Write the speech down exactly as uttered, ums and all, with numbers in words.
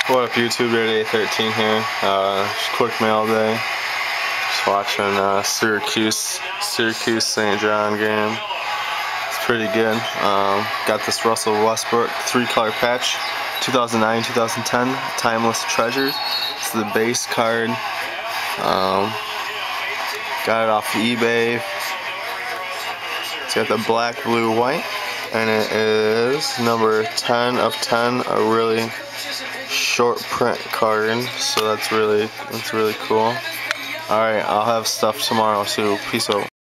What up YouTube, day thirteen here, uh, just quick mail day, just watching uh, Syracuse, Syracuse Saint John game. It's pretty good. Um, got this Russell Westbrook three color patch, two thousand nine two thousand ten, Timeless Treasures. It's the base card. Um, got it off eBay. It's got the black, blue, white, and it is number ten of ten, a really short print card, so that's really that's really cool. Alright, I'll have stuff tomorrow too. Peace out.